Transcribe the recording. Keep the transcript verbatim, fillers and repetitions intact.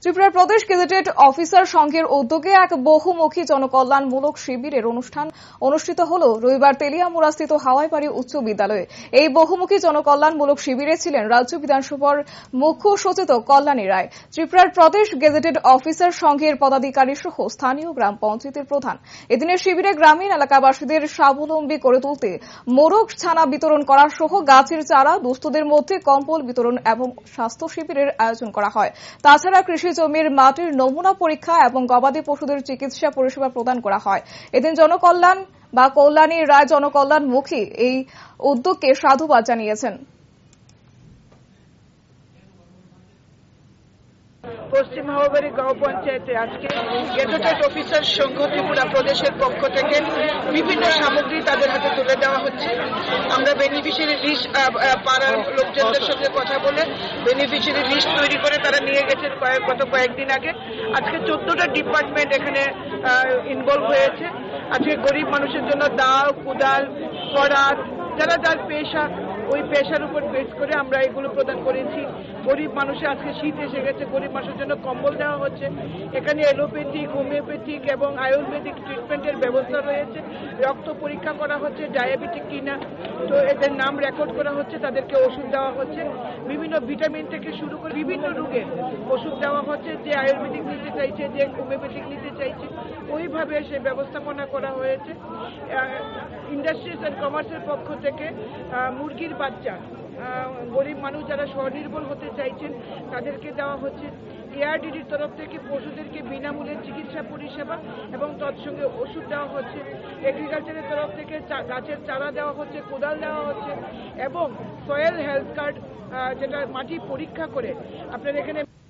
ত্রিপুরা প্রদেশ gazetted officer সংঘের উদ্যোগে এক বহুমুখী জনকল্যাণমূলক শিবিরের অনুষ্ঠান অনুষ্ঠিত হল রবিবার তেলিয়ামুড়াস্থিত হাওয়াইবাড়ি উচ্চ বিদ্যালয়ে। এই বহুমুখী জনকল্যাণমূলক শিবিরে ছিলেন রাজ্য বিধানসভার মুখ্য সচেতক কল্যাণী রায়, ত্রিপুরার প্রদেশ গেজেটেড অফিসার সংঘের পদাধিকারী সহ স্থানীয় গ্রাম পঞ্চায়েতের প্রধান। এদিনের শিবিরে গ্রামীণ এলাকাবাসীদের স্বাবলম্বী করে তুলতে মোরগ ছানা বিতরণ করা সহ গাছের চারা, দুস্থদের মধ্যে কম্বল বিতরণ এবং স্বাস্থ্য শিবিরের আয়োজন করা হয়। তাছাড়া কৃষি জমির মাটির নমুনা পরীক্ষা এবং গবাদি পশুদের চিকিৎসা পরিষেবা প্রদান করা হয়। এদিন জনকল্যাণ বা কল্যাণী রায় জনকল্যাণমুখী এই উদ্যোগকে সাধুবাদ জানিয়েছেন। পশ্চিম হাওয়াবাড়ি গাঁও পঞ্চায়েতে আজকে গেজেটেড অফিসার সংঘ ত্রিপুরা প্রদেশের পক্ষ থেকে বিভিন্ন সামগ্রী তাদের হাতে তুলে দেওয়া হচ্ছে। আমরা বেনিফিশিয়ারি লিস্ট পাড়ার লোকজনদের সঙ্গে কথা বলে বেনিফিশিয়ারি লিস্ট তৈরি করে তারা নিয়ে গেছেন গত কয়েকদিন আগে। আজকে চোদ্দটা ডিপার্টমেন্ট এখানে ইনভলভ হয়েছে। আজকে গরিব মানুষের জন্য দাও, কুদাল, করাত, যারা যার পেশা ওই পেশার উপর বেস করে আমরা এগুলো প্রদান করেছি। গরিব মানুষের আজকে শীত এসে গেছে, গরিব মানুষের জন্য কম্বল দেওয়া হচ্ছে। এখানে এলোপ্যাথিক, হোমিওপ্যাথিক এবং আয়ুর্বেদিক ট্রিটমেন্টের ব্যবস্থা রয়েছে। রক্ত পরীক্ষা করা হচ্ছে, ডায়াবেটিক কিনা, তো এদের নাম রেকর্ড করা হচ্ছে, তাদেরকে ওষুধ দেওয়া হচ্ছে। বিভিন্ন ভিটামিন থেকে শুরু করে বিভিন্ন রোগের ওষুধ দেওয়া হচ্ছে। যে আয়ুর্বেদিক নিতে চাইছে, যে হোমিওপ্যাথিক নিতে চাইছে, ওইভাবে সে ব্যবস্থাপনা করা হয়েছে। ইন্ডাস্ট্রিজ অ্যান্ড কমার্সের পক্ষ থেকে মুরগির বাচ্চা, গরিব মানুষ যারা স্বনির্ভর হতে চাইছেন তাদেরকে দেওয়া হচ্ছে। এআরডিডির তরফ থেকে পশুদেরকে বিনামূল্যে চিকিৎসা পরিষেবা এবং তৎসঙ্গে ওষুধ দেওয়া হচ্ছে। এগ্রিকালচারের তরফ থেকে গাছের চারা দেওয়া হচ্ছে, কোদাল দেওয়া হচ্ছে এবং সয়েল হেলথ কার্ড, যেটা মাটি পরীক্ষা করে আপনার এখানে